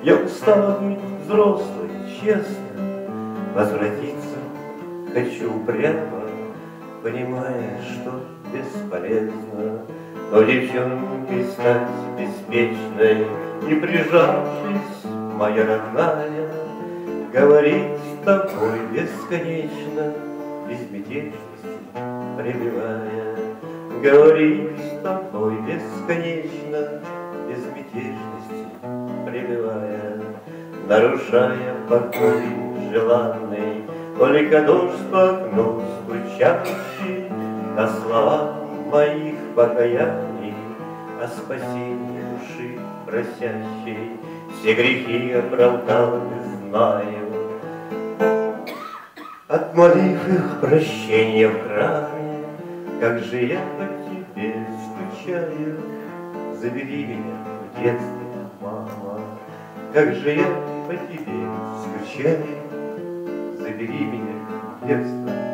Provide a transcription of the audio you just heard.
Я устала быть взрослой, честно, возвратиться хочу упрямо, понимая, что бесполезно. Но девчонкой стать беспечной, не прижавшись, моя родная, говорить с тобой бесконечно, безмятежности пребывая. Говорить с тобой бесконечно, безмятежности пребывая, нарушая покой желанный, только дождь по окну стучащий, на слова моих покаяний, о спасении души просящей. Все грехи оправдал и знаю, отмолив их прощения в храме. Как же я по тебе скучаю, забери меня в детстве, мама. Как же я по тебе скучаю, забери меня в детство.